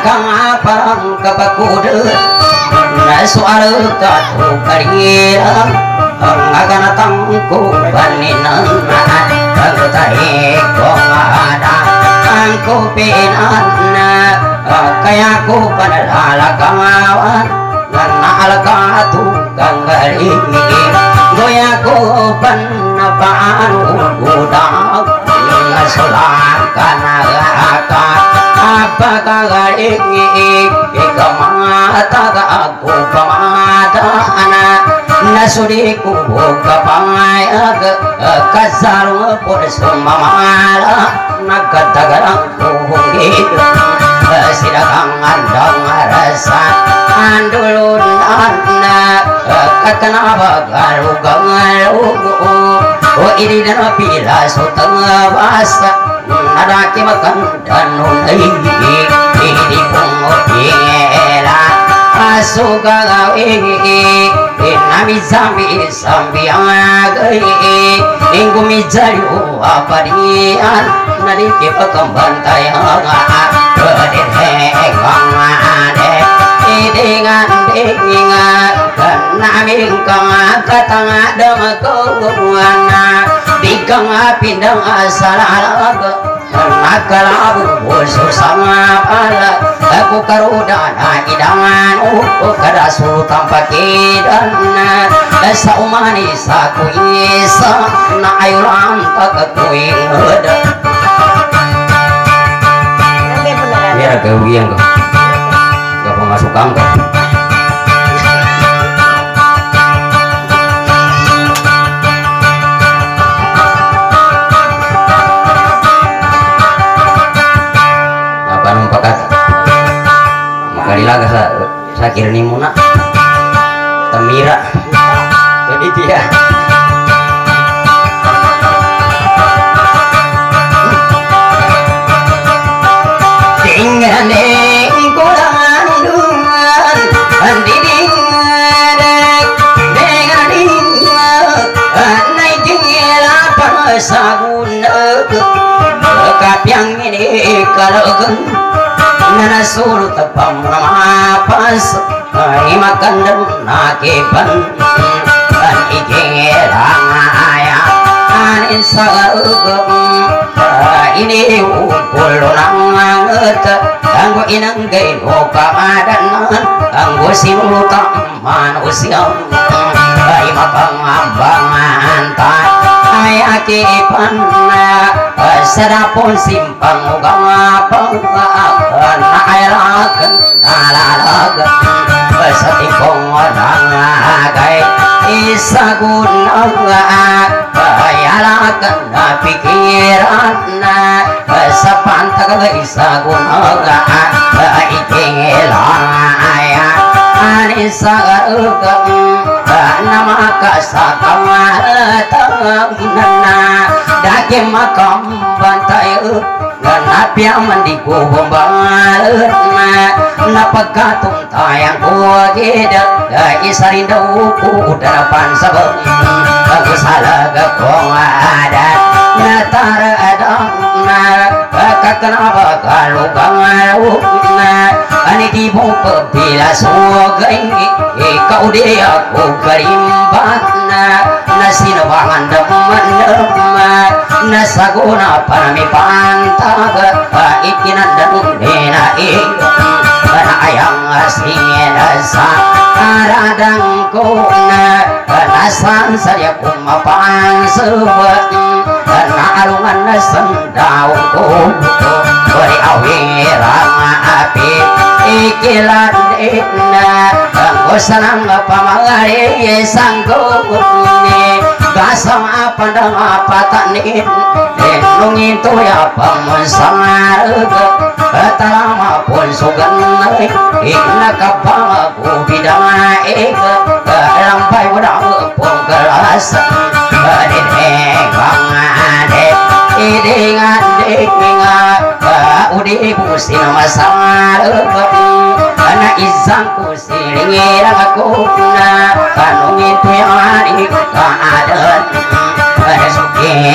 kang parang kapakudeut na soal katu karira ngagana tangku baninan tahe kong ada angku pinan kaya ku padahal kawan ngana alakatu kanggaring goya ku panapaan udah ngasulang kanagaka apa kagaring ikamata aku pamadana nasudiku kapayag kasarung pun sumamala nagkatagarang kuhungit sidagang andang rasa andulun anak kakanaba galugang lugu o ini dan pila sutang basa nadaki makan danun ini pungopila asuga gawi nami sambi agai ingumi jayu aparian nadiki pakambantai dengan naming kang katang dang kuwana bikang pindang asalaga nakalabu boso sama pala aku karudana idangan kadasu tampakidan saumani saku isa na ayuran kakakuing heda biar kewiang gak masuk kangkang makalilaga sa kirni muna tamira jadi dia tinggal kulangan dungan andiding dengan naik jengela pasaguneg kapiang ini kalagen nana suruh tepam mapas makan dan nakipan dan ikilang ayah anin sagagem ini ukul nanganget kanggo inang gaino kaadanan kanggo sinutam manusia ay makang ambangan tak ayah kipan serapun simpang ugang apang na ayalagan nalalagan besatikong nangagay isagunang ayalagan na pikiran sa pantag isagunang ikingilang anisagagang na makasakamatang dagi makam bantay ganapya mandiku bombalet na pagkatong tayang kuwagid isarindaw ko darapan sabang ako salaga kong adat na taradang na kakanaba kalugang na anigi mo pagpila sugay ikaw di ako karimbat na sinawangan daman nasaguna panami pantag ikinandang dinaing ayang sinasa aradang ko nasan saya kumapansabat naalungan na sandaw ko beri awirang api ikilandin ang kusanang pamangari sangguni gasang apandang apatanin nungin to ya pamansangarag talama pun sugan ignakapang aku bidang lampay wadang pong kalasan idingan udi pusin masangarag na isang kusilingirang ako na kanungin to yung adik kaadan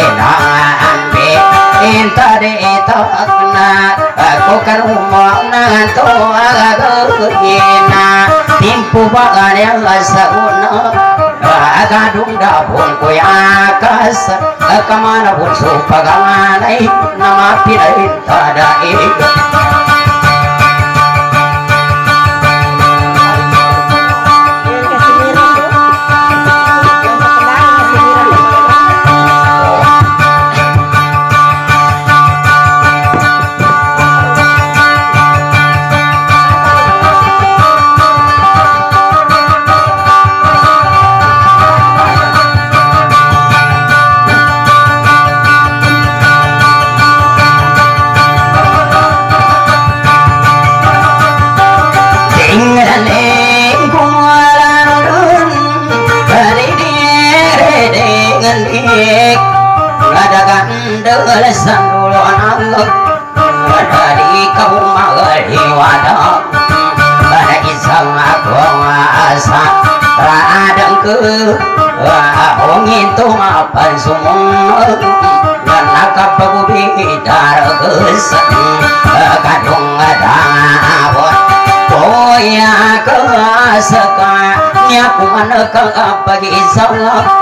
sukinaan be intade itak na ako karumang na tua gina timpu bagan yang sauna gadung dapung kuyakas kemana pun supaganai nama pinain tadai lesan dulu anak dari kau magali wadah pada isang aku asa radang ke ongin tu mapan semua dan nakap bidar kesan kadung dawat boya ke sekanya ku mana ke pagi isang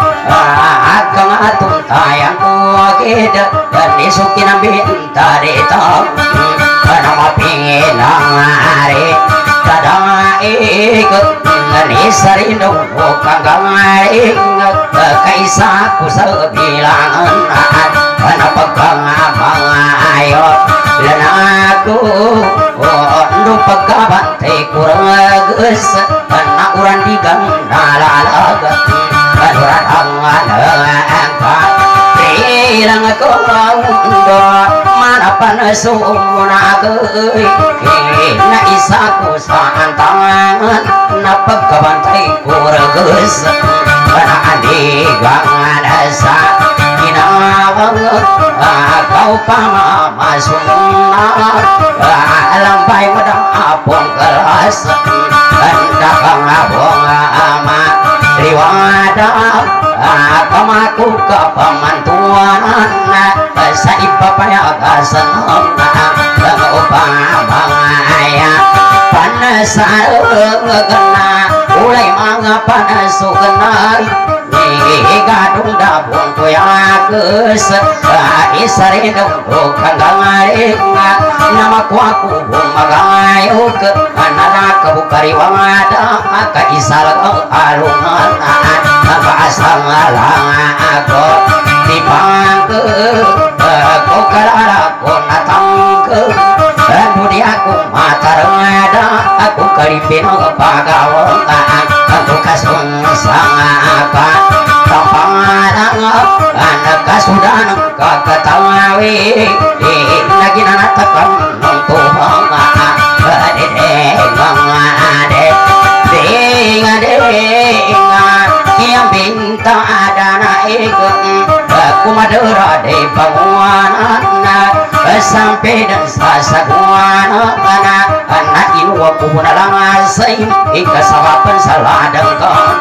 akan atung tayang ku kita dan isukin minta ditang nama pinginang hari kadang ikut nisari bukan kamaring kaisaku sebilangan karena pegang abang ayo dan aku ndu pegabantai kurang ges karena urang digandalalaga urang angka ilang ko mundo mana panasumuna geuy na isa ko sa antangan na pagkabantay kurgeus para adigang sa ginawang kau pamamasuna lampay mo dang apong kelas anda kang abong ama riwada kamaku ke pemantuan sa ipapayagasan upamaya panasareng gena ulay mga panasugenay gadung dabong kuyages isari dong kanggaring nama kuaku bumagayog anana kabukari wangada kaisal alungan kasang lang ako di pangke kau kalara ko natangke budi aku matarengada aku kalipin pagawang aku kasung sangaka tampangan anak kasudan kakatawi lagi nanatakam nungtubang dede ngade yang minta ada naik aku madura di bangunan sampai dan sasaguan anak ini aku nalang asing ika sawapan salah dengkong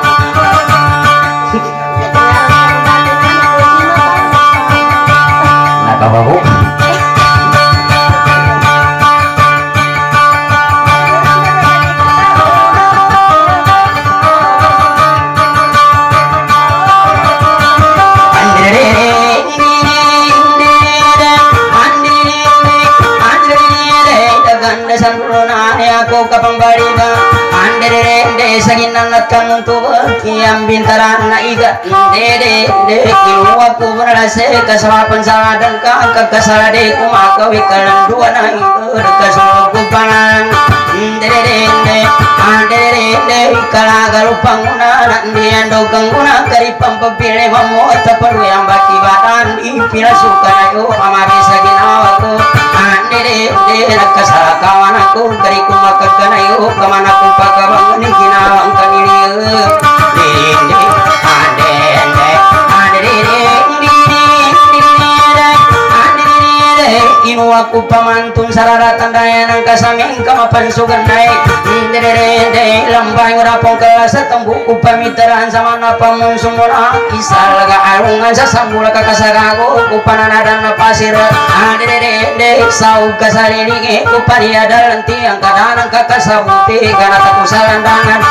nak babu aku kapambariba andere saginan natang tuwa kiam bintaran na iga dede kilu aku berase kasawapan saladan ka kasalade kumakawi kalan dua na iga kasuluku panan dede andere kalagalu panguna nandian dogang guna kari pampapile mamota paru yang baki badan ipila suka ayo amari saginawaku dede kasarakawan aku kari kumakagana yo kamana ku pagabang ni ginawang kanilieu dede inu aku pamantun sararatan daya nang kasaming kamapan sugan naik dere lambay ngurapong kelas tembu ku pamiteran sama napamun sumura isal ga alungan sa sambula kakasagago ku pananadan na pasir dere sau kasariri ku paniadal nanti ang kadanang kakasabuti kana takusalandangan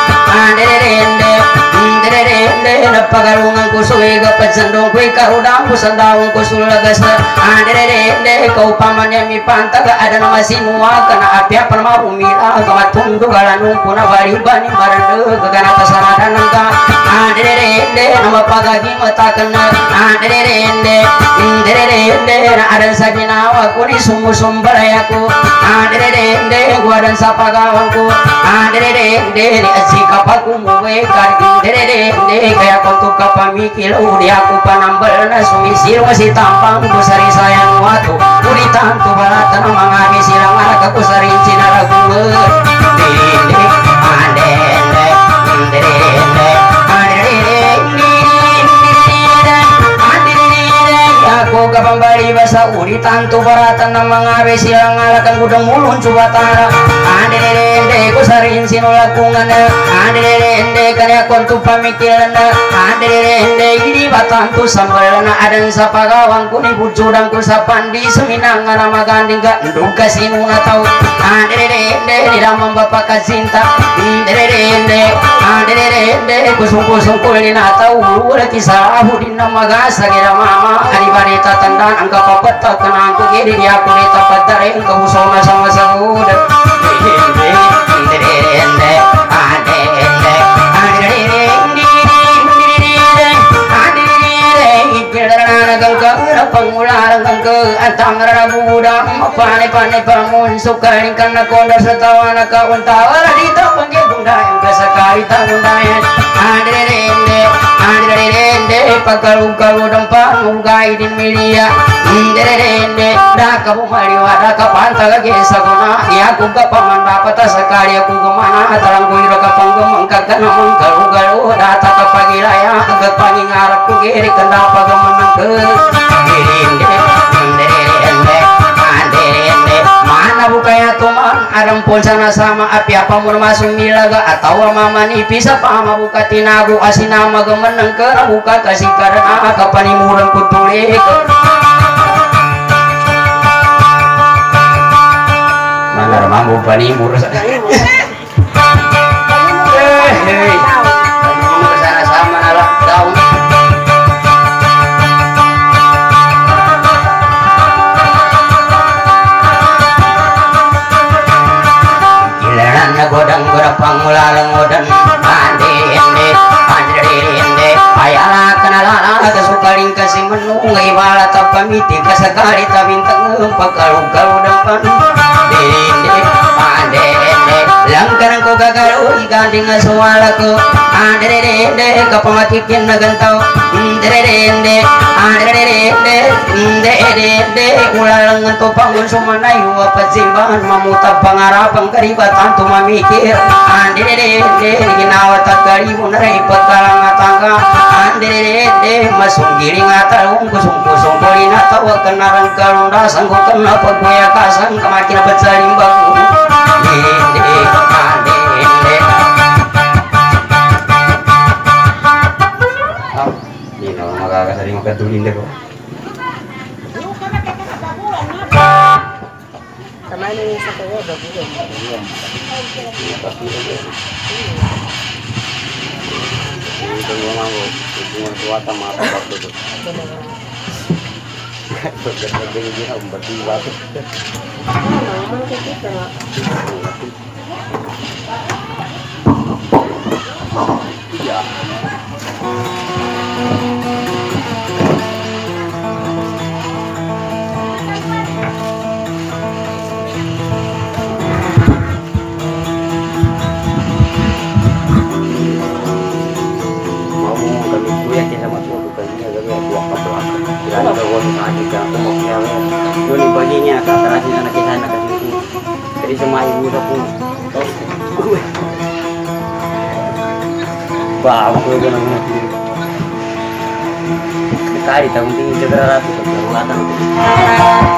dere napagalungan ku suwi gapat sandong ku karudang ku sandawang ku sulagas dere kau pamannya mi pantaga ada nama sinua kana api apa nama rumira kamatundu galanung puna bari bani marande kana kasanadan nangka dere nama pagagi mata kena dere ada saginawa ku ni sumu sumbarayaku dere gua dan sapagawanku dere aji kapaku muwe kargi dere kayak kontuk kapamikil udi aku panambal na sumisir masih tampang kusari sayang watu udi tantu balatan mangami silang anak aku sari cinara gue dere aku kapambali basa uri tantu baratan na mga besilang alakan gudang mulun subatara dere ko sarin sinulakungan dere kanya kontu pamikiran dere ini batantu sambal na adan sa pagawang kuni bujudang ko sa pandi suminang na maganding ka nduga sinuna tau dere niramang bapak kasinta dere kusung-kusung kulin atau ulah kisah hudin na magasa gira mama adibari tandaan angka papetak kena angku kiri dia aku ditapat dari engkau busona sama sahuda pengular ke antara budak pane bangun sukaring karena konda setawana kawan tawara di tapangge bunda yang kesakari tangundaya dere pakalu dempan mugai di media dere dak bumari wada kapanta ge saguna ya ku kapaman dapat sekali aku kemana talang kuiro kapanggemeng kakana menggalu data kapagiraya agak pangingarap ku giri kendapa gemenang ke mana bukanya tuman adam pun sana sama api apa mun masuk milaga atau mama nipis apa ama buka tinagu asinama gemeneng ke buka kasih karena kapani murang kutulik mana mampu pani murus sana sama nalah daun godang pangulalang godang ande ayala kenala kesukaring kasih menung ibala tapamiti kasakari tabintang pakalu-kalu depan ande langkarang ko gagalu iganding suwalaku ande kapamatikin na gantau ande ulalang to pangun sumanayu apa simbahan mamutab pangarapang karibatan tu mamikir ande ginawa takari munrai pakalang tangga ande masung giring atalung kusung bolina tawa kenaran kalunda sanggup kena pagoya kasang kemakin becaring bagu kasari makatulin deh kok. Kemarin ini saya udah bulan. Itu memang hubungan kuasa mata waktu itu. Berbeda dia berdua tuh. Memang kita lah. Iya. Baginya terakhir anak kita anak kecil jadi semua ibu udah pun bawa gue dengan mati sekali tahun tinggi segera ratu kelihatan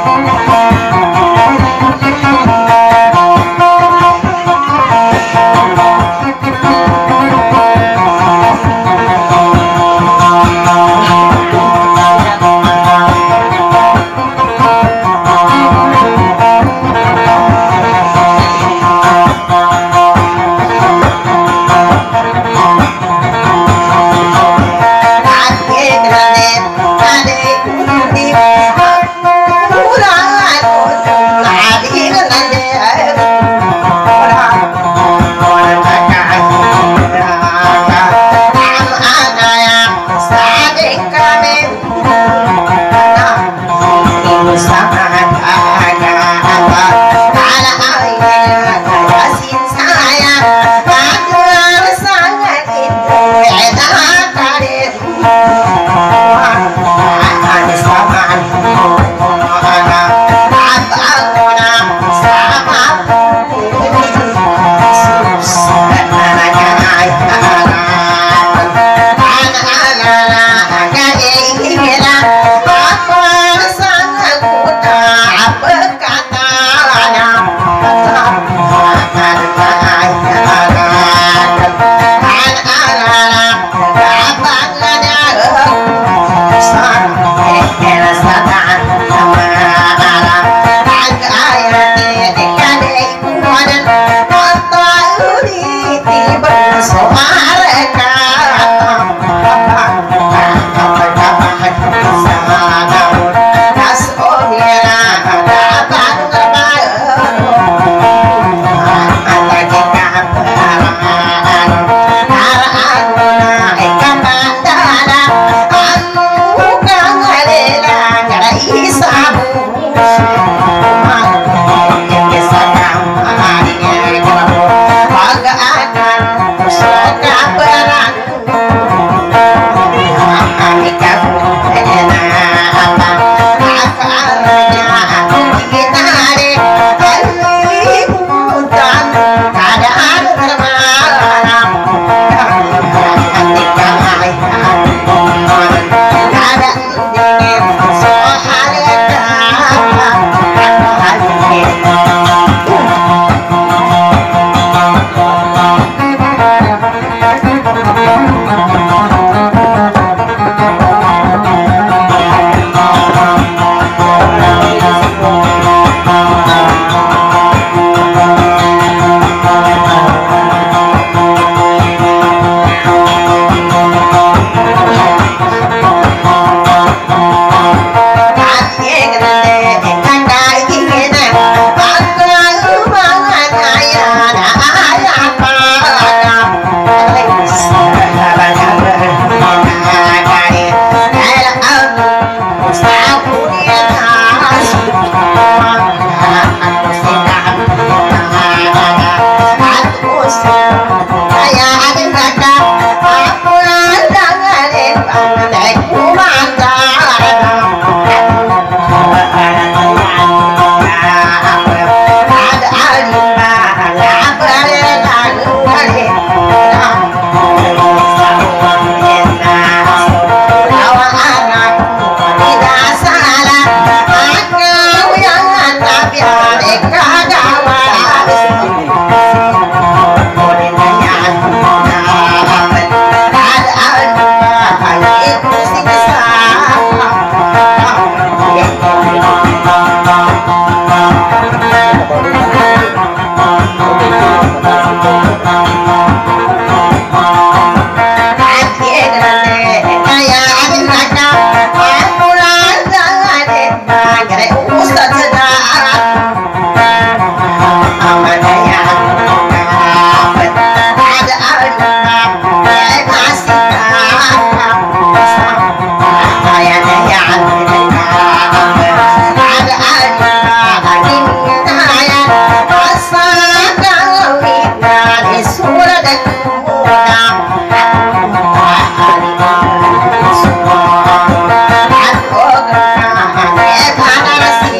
Hãy subscribe cho kênh Ghiền Mì Gõ để không bỏ lỡ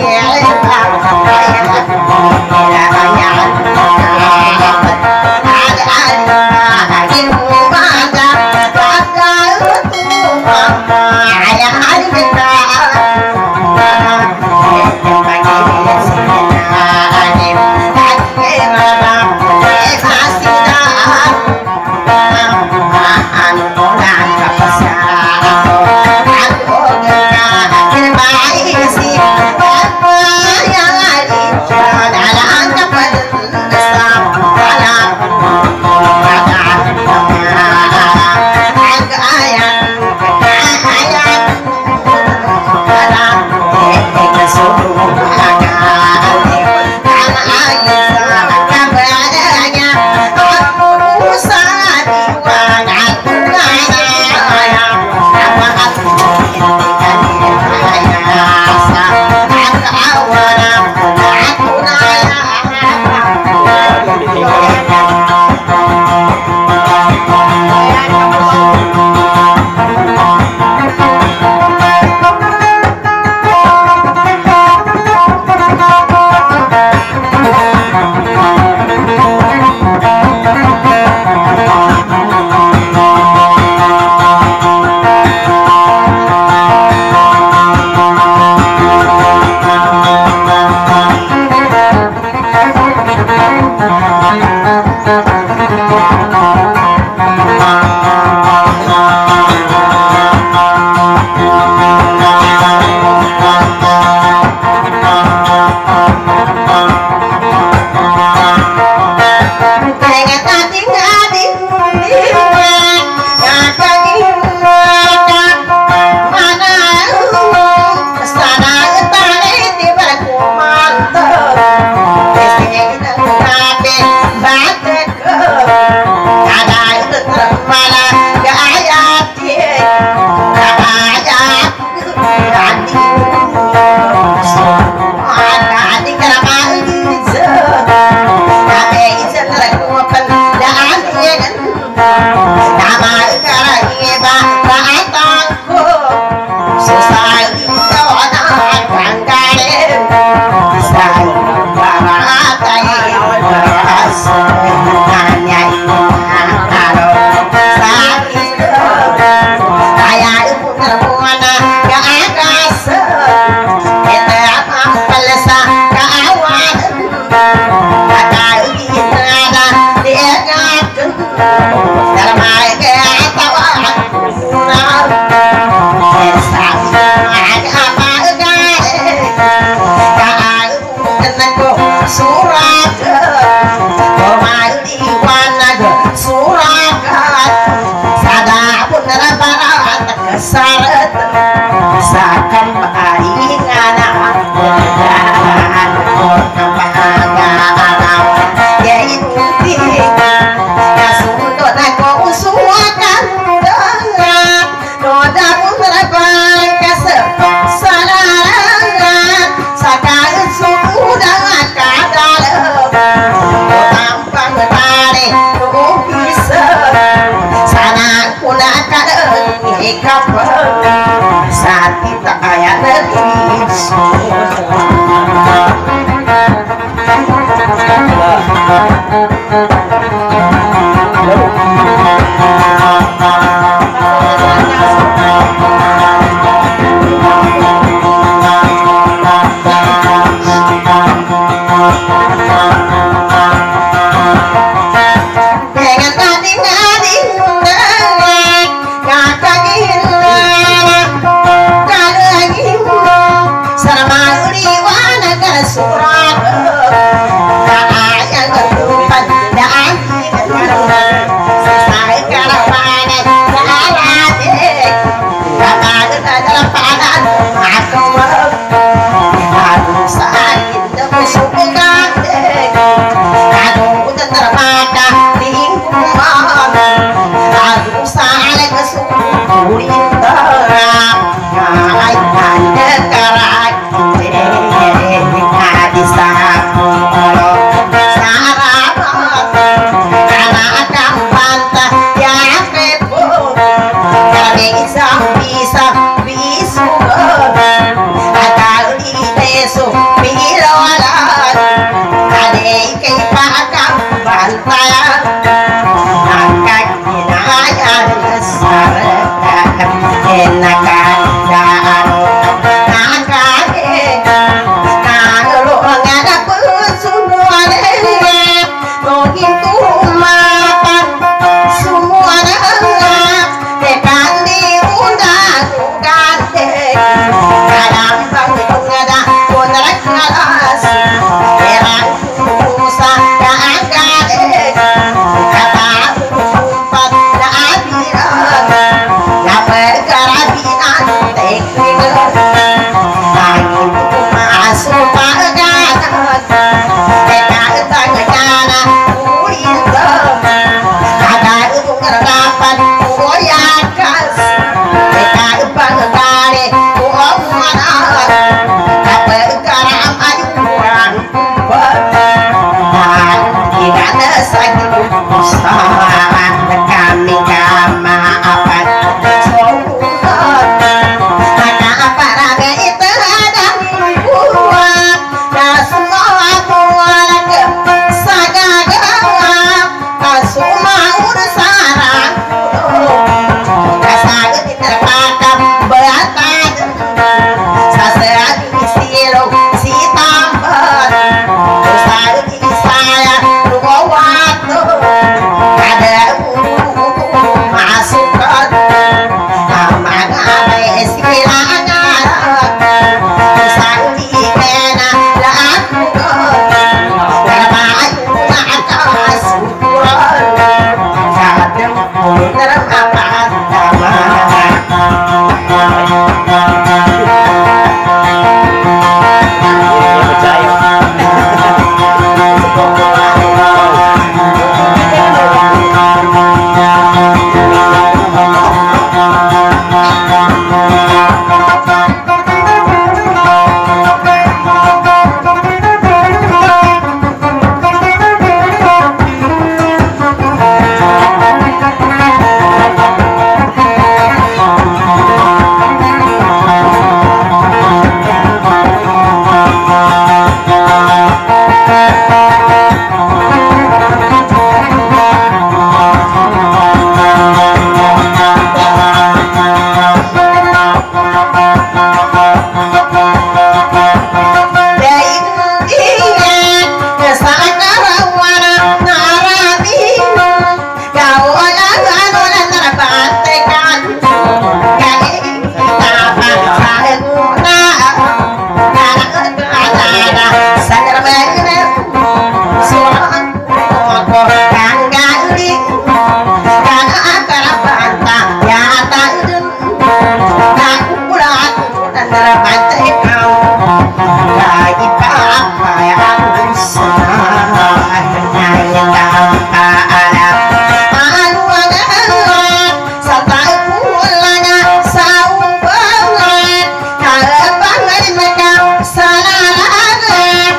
Salah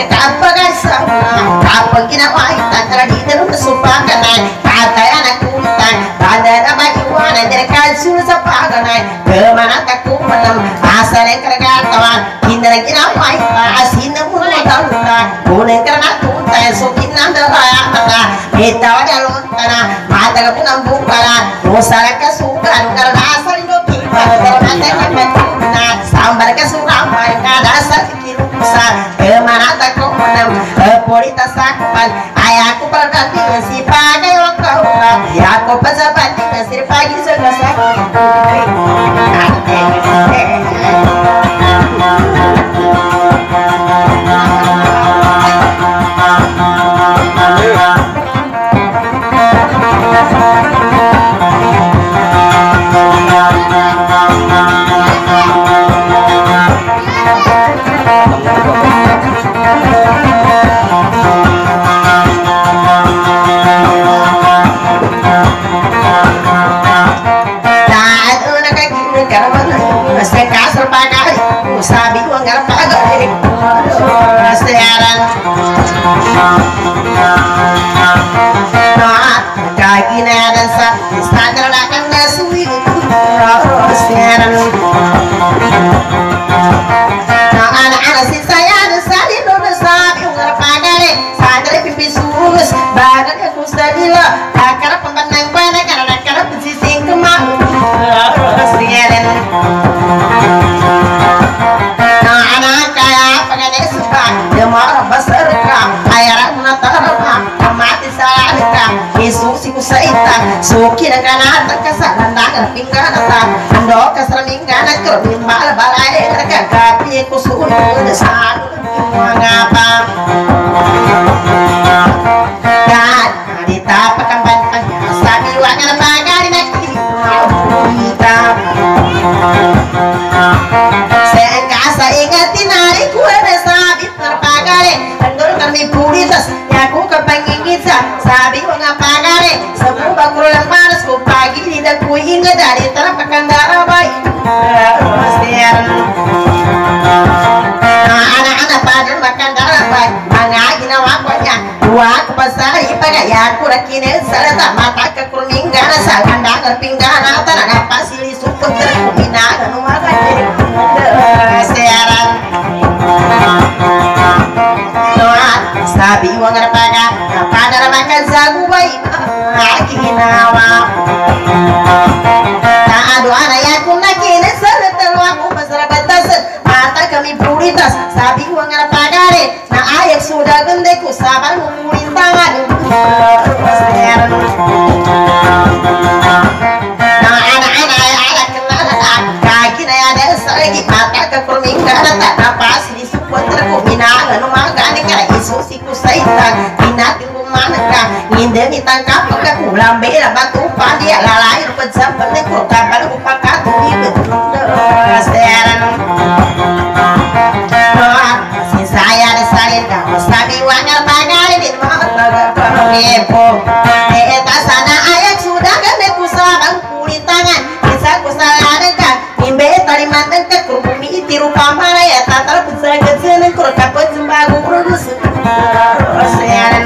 kapag ginawa itang dito nung nasupakan ay kataya na kulitan banda na maiwanan direkansyon sa paganay kemana takumanam asa na karagatawan hindi na ginawa asin na muna dauna kunin ka na tuntay so kinandalaya mata itawa na luntana mataga po ng bukala musara ka sukan karasa rin o kipa karamata ka matuna sambar ka suramay kadasa kikirusa kemana takumanam purita sakupan ayaku pagati si pakai wakau ayaku pasapati si pagi segasa sabi ko ang pagay siaran kaginadan sa standar na kang nasuwi siaran anak-anak si saya sa dito na sabi ko ang pagay sadari pipisus bagat ako sa dila akarap ang banang banang karap sising kemau siaran sa ita suki na kanata kasananda pinggana ando kasramingana kermin bal balai kagapi ko suno sa ngapa dan dita pakambantang sabi wangan pagari na kita sa ingatin ari ko na sabi pagari andor kami pulitas yaku kapangingit sabi ko nga pagari semua kulang malas ko pagi tidak ku ingat dari tanah pakandara baik anak-anak pada makandara baik mga ginawa ko niya dua kapasari pagaya ko rakinin sarata mata ka kurminggana sa kandangar pinggana tanah napasili supot terkuminaga numakanya siaran sabi ko nga paga pada makan sagu baik ginawa taado anaya kung nakinis sa talwa ko masarabatas mata kami puritas sabi ko nga pagare na ayak sudah gande ko sabar mumuin tangan na anak-anak alak kenalala kaki na yada saragi mata ka kurminggana tak napas di supot terko minaga numagani ka isusi ko sa itang pinating manaka nginde ditangkap ke ulang bela batu padi lalai rupat sampai ko kapal upakat di seran si saya desain kamu sabi wangal bagari di mata kepo eta sana ayak sudah kan ku sabang kulit tangan bisa ku saladeka imbe tali mantan ke kurumi tiru pamara ya tatar bisa keseneng kur kapot sembagu urus seran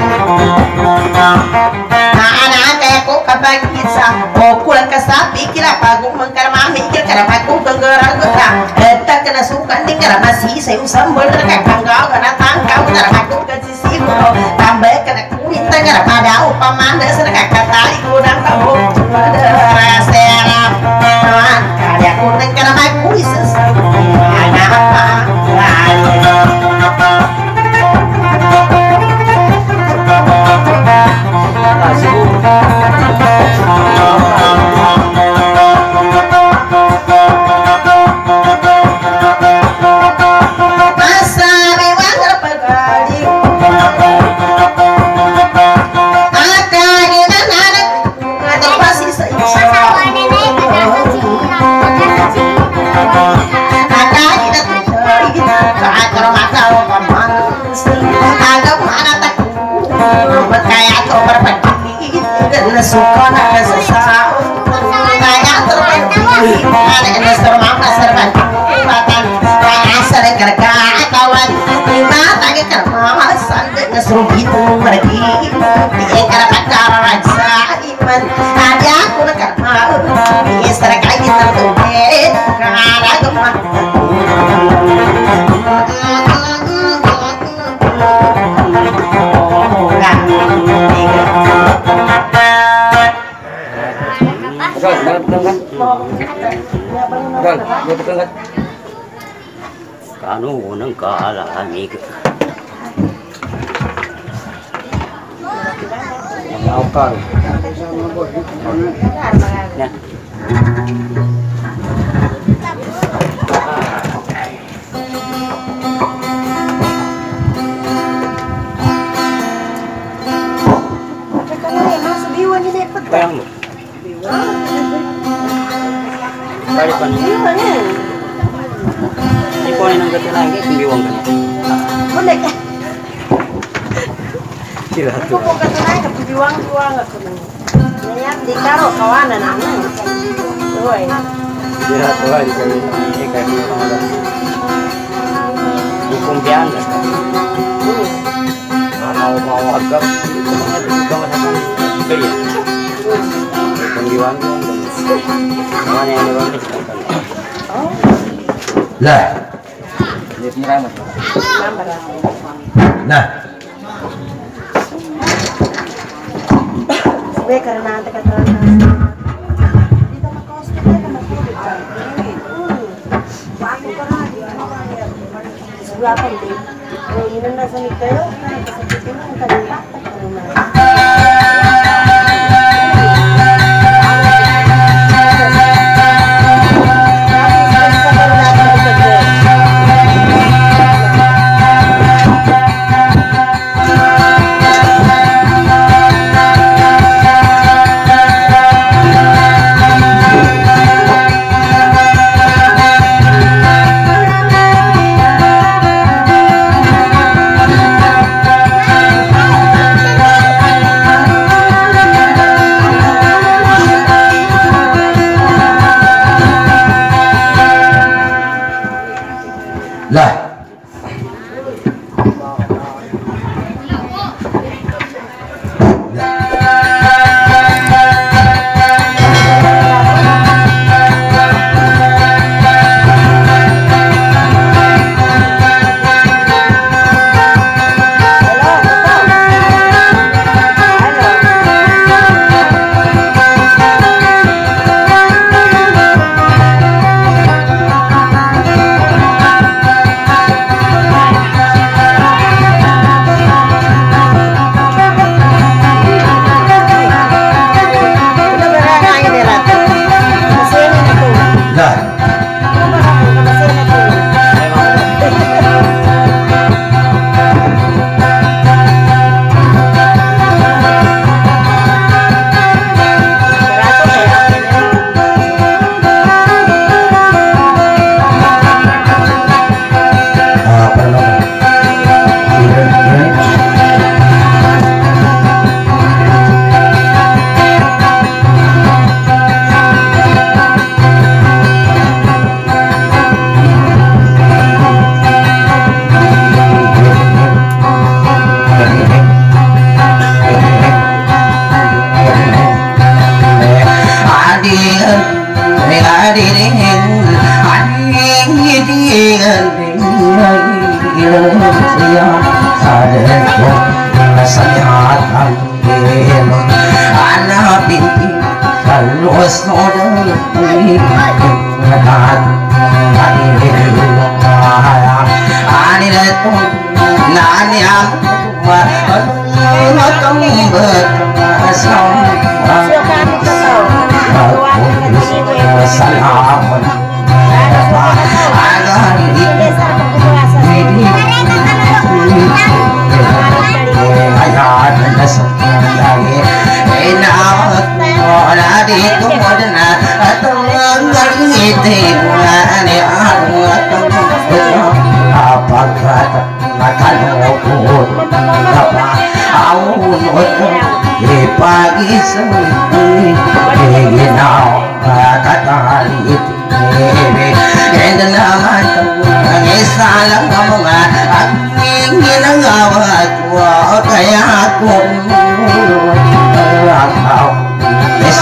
anak kayak kok kapag kitsa o kulang kasapi kila pagong mangkarmami kila karamako kanggaragata eta kena sukan di karamasi sayo sambal na kakanggaw kana tangkaw tarakako kasisibo tambay kana kulit na pada upamanda sa nakakatali ko ng kabo rasera kaya ko ng karamako isas anak pa Piye kana pacara raja iman ada aku nak mau piye seraka kita tuh kana gemah Kanu nang kaalami ka. Maukar. Ya. Bayang mo. Balik pa niya. Ipunin ang gato lagi, kumbiwang ka niya. boleh ka Sila aku kok katunay ka biwang-biwang ako nang ngayon di karo kawanan naman oy Sila to ay kami ikan ni mga kumbiyan ka. Mau agak itu mga dugong sa kaya. Kumbiwang ka. Mana yang ni Lah, Lihat ni ramai. nah, Sebagai karena nanti kata dito makostos na magtubig ka. Bago ka na di Suga pa din. Yun na sa kayo, kasakitin mo ang kanila. lah. Kaya aku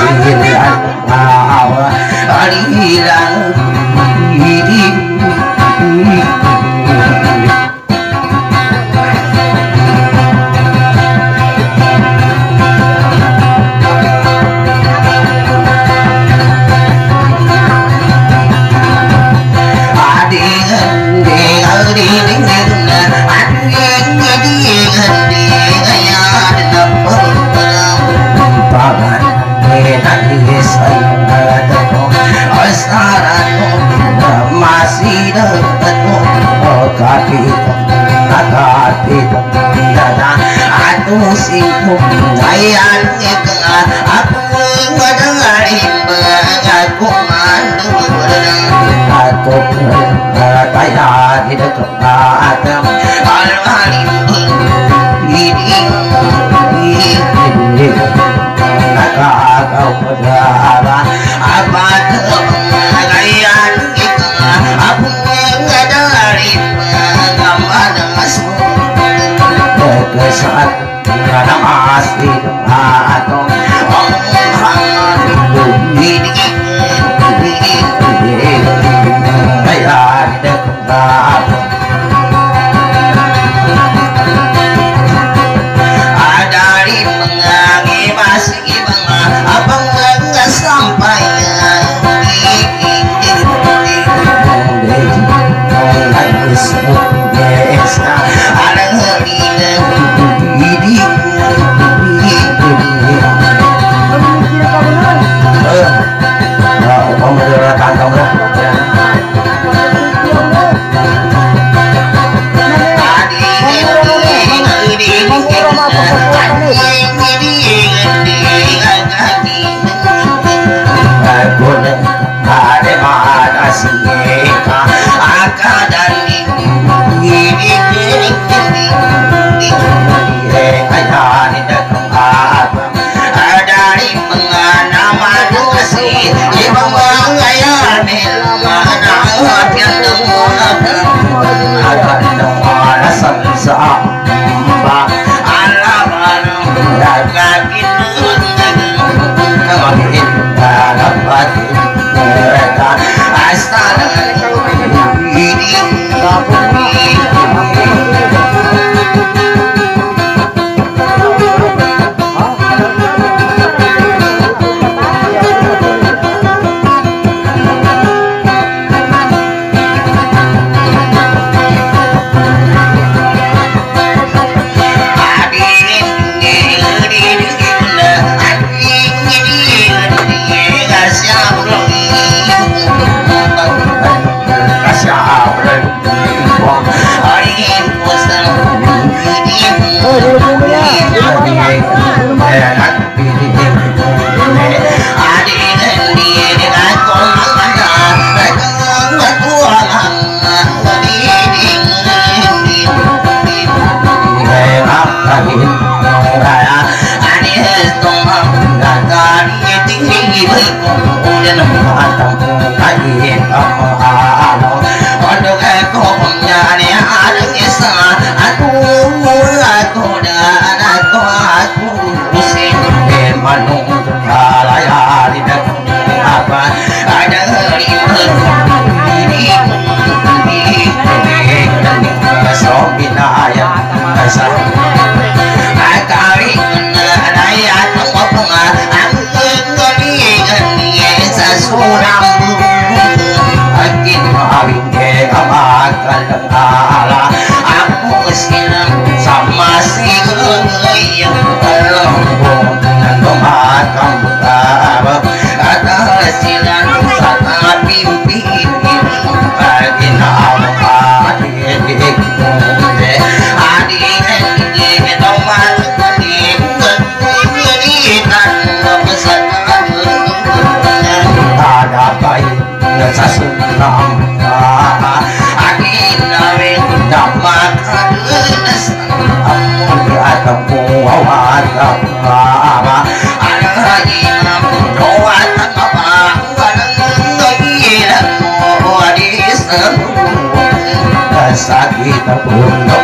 Sakit untuk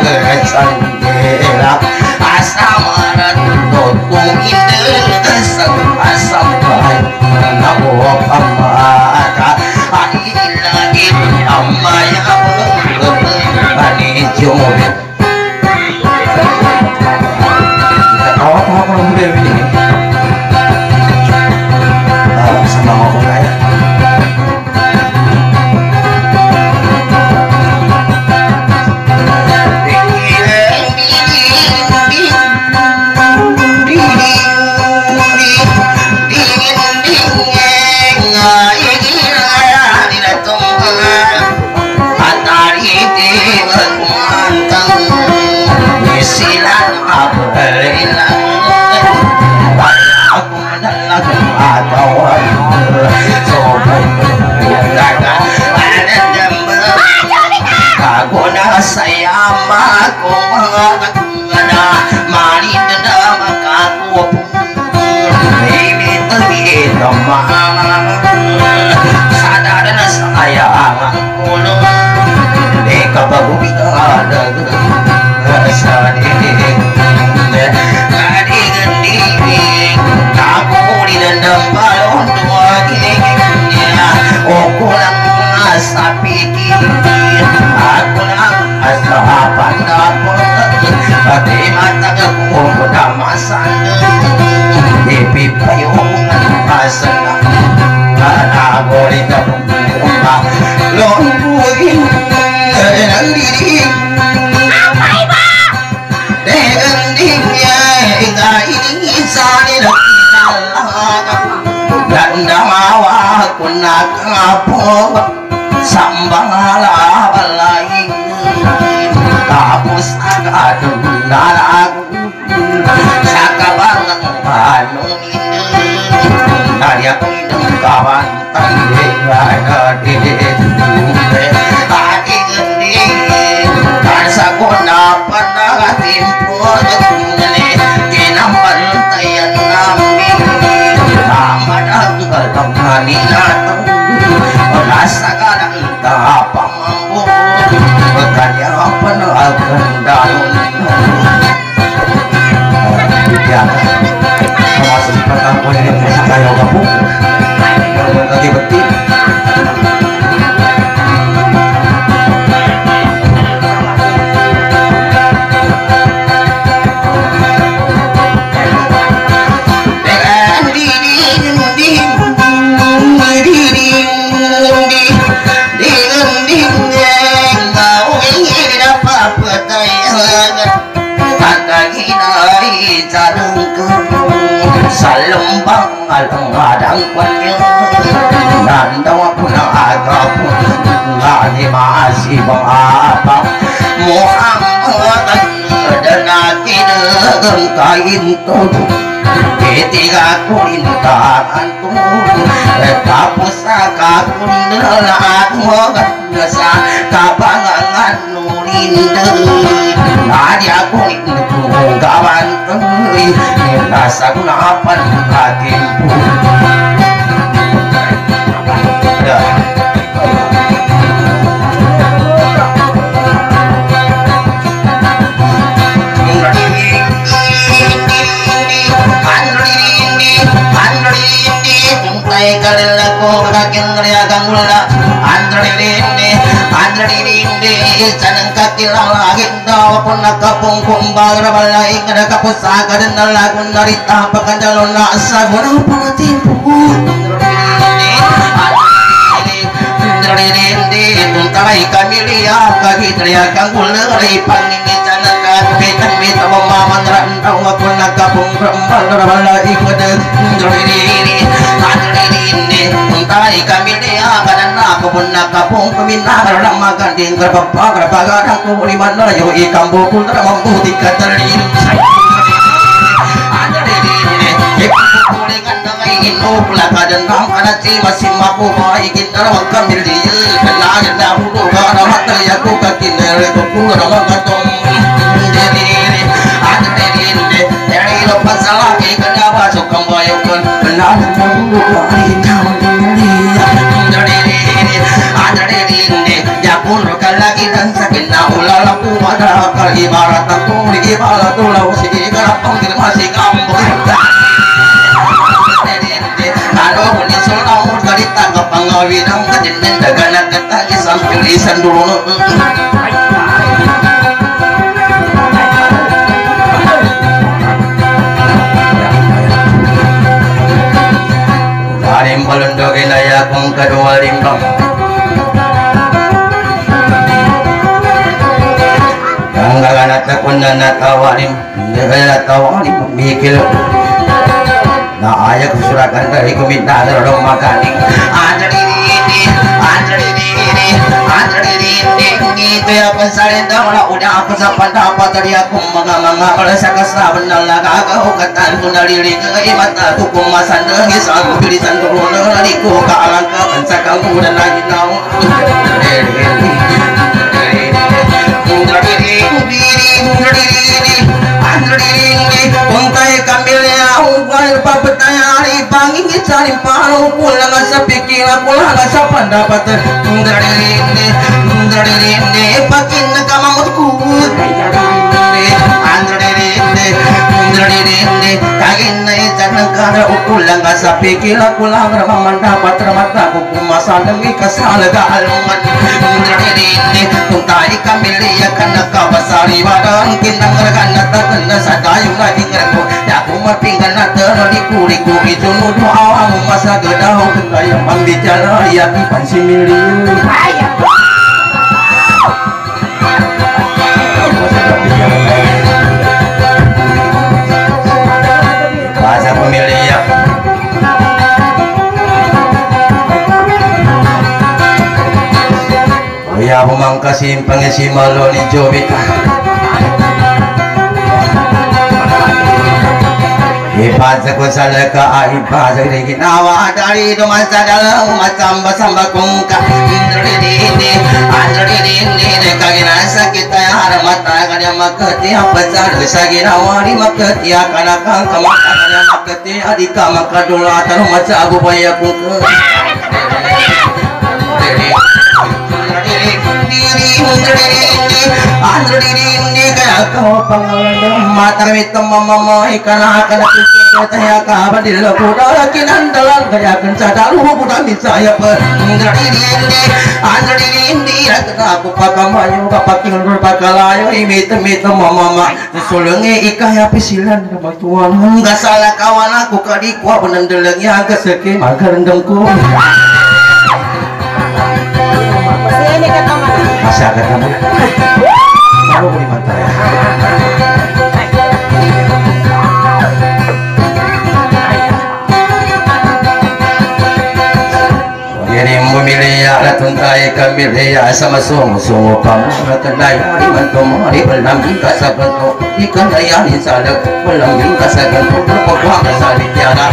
sendiri asam marat untuk ide asam asam baik Kalau winang kadinen dagana ketagi sambil lisan dulu Harim balundogin ayah kong kedua limbang Ganggagan at nakundan at tawarim Nagalat tawarim mikil Na ayah kusurakan dari kuminta Dorong makaning Itu ya pensalin daw udah ako sa pandapat Dari akong mga sa kasaban na lagagaw Katan ko nalilig Ay mata ko kumasandang Isang bilisan ko na naliko Kaalang ka Kansa kang muna na ginaw Untay kamilya Ungkal papatayari Pangingit sa limpaw Kulang sa pikiran Kulang sa pandapat Pakin na kamamutku Kagin na isan ng kada Ukulang sa pikiran Kulang ramang dapat ramata Kukumasa ng ikasalaga alungan Untay kamilya Kanakabasari Wadang kinangaragan na tagan na sa dayong naging rako Yaku mapinggan na liku-liku Itu nudu awang masagadaw Kaya pambitala Yaki pansimili Bahasa pemilih Ya pemangkasim pengisi malu ni jobita Ibadah ko sa laka ibadah rin ginawa dari dumasa dalam macam basamba kungka Indri kaginasa kita haramata kanya makati apasar sa ginawa di makati akanakang kamakana kanya makati adika makadulatan masa agubaya kungka Kau pangalan mata kami temamama ikana kana kiki tanya kabar di lakuda kinandalan kaya kencadalu bukan saya penggari ini aku pakamayu kapakil berpakalayo imit mama sulengi ikaya pisilan sama tuan enggak salah kawan aku kadikwa penendelengnya agak seki magar rendengku masih agak kamu baru beri mata ya jadi memilih ya tuntai kamilih ya sama sungu kamu kenai hari mantomo hari belam hingga sabentuk ikan ayah sadak belam hingga sabentuk berpokok kasari tiada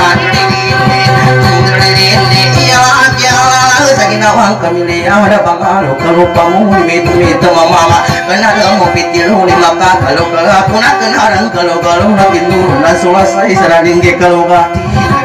Saginawang kamili ada pangalu kalau pamu itu mama kena mau pitilu di maka kalau aku nak kenarang kalau lagi nurun dan selesai serading ke kalau gati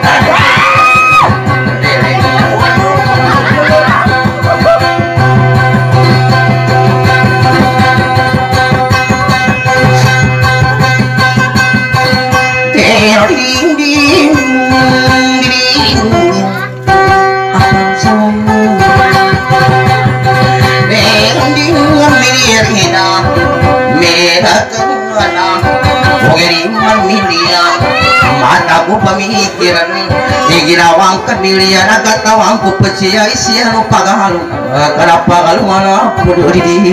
mataku pemikiran digirawang kemilian agak tawangku pecia isian lupa galu kenapa galu mana bodoh di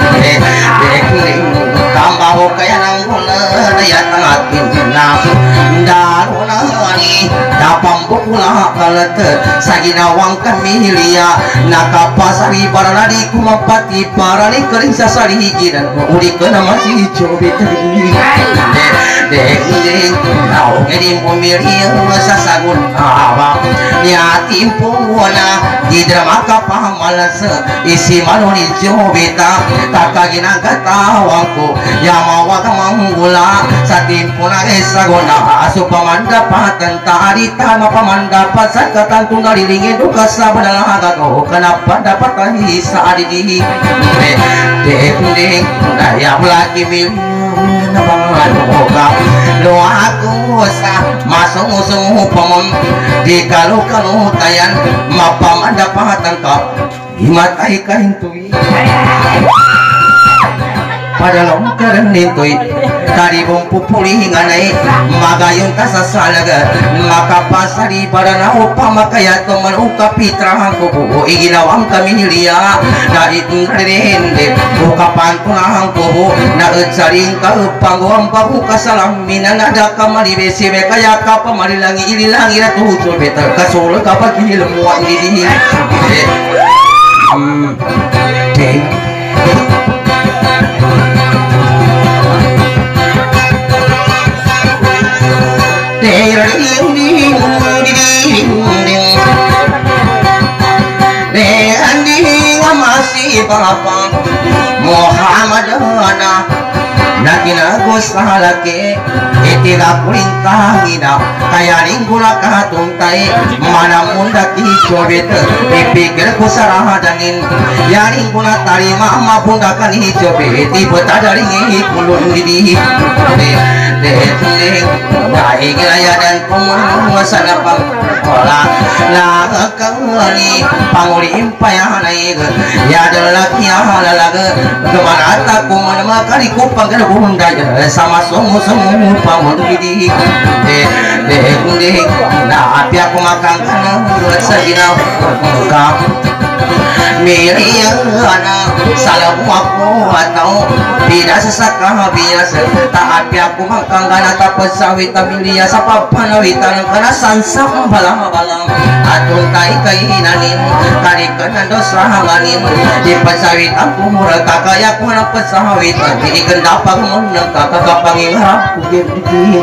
tambah kaya nangguna daya tangatin nang darunani dapam pula kalat saginawang kemilia nakapasari barani kumapati parani kering sasari hijiran uri kena masih coba tadi Kau jadi pemilih sasagun awak niatim puana di drama kapah malas isi malu ni jobita tak kagina katawangku yang mawa kamanggula satim puna esaguna supamanda patan tadi tama paman dapat sakatan tunggal diringin duka sabadalah kau kenapa dapat lagi saat ini dek daya lagi milih nabangan muka lo aku sa masuk musuh paman di kalau tayan mapa dapat kau himatai kain tui pada longkaran nitui tadi bumpu pulih nganai magayong kasasalaga maka pasari pada nao pamakaya to manuka pitrahan ko buo iginawang kami hilia dari tungarende bukapan tunahang ko na utsaring ka pangwang pabuka salam minanada ka malibesi be kaya ka pamalilangi ililangi na tuhusul betal kasolo ka pagilmuan didi masih Bapak Muhammad anak Naginago sa halake Itira kulintangina Kaya linggula katuntay Manamunda kicobit Ipikir ko sarahadanin Yaring ko na tarima Mapunda ka ni hicobit Ipatadaring ikulun didi Dek Naigilaya dan kumulunga sa napang Wala Nakakangani Pangulim payahanay Yadalaki ahalaga Gemanata kumanama Kalikupang Bunda sama songo-songo pamudidi dek na api aku makan kana sagina muka milian salam aku atau tidak sesaka biasa tak api aku makan kana tapos sawita milia sa papanawitan kana sansa balang-balang atong tay kainanin karikan dos rahanganin di pasawitan ko mura kakaya ko ng pasawitan di ikandapag mo ng kakakapangingarap ko gibdi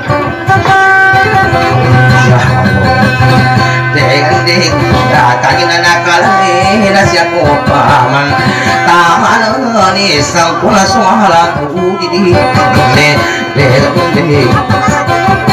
dek datangin na nakalay na siya ko paman tahan ni isang pula sumahala ko didi dek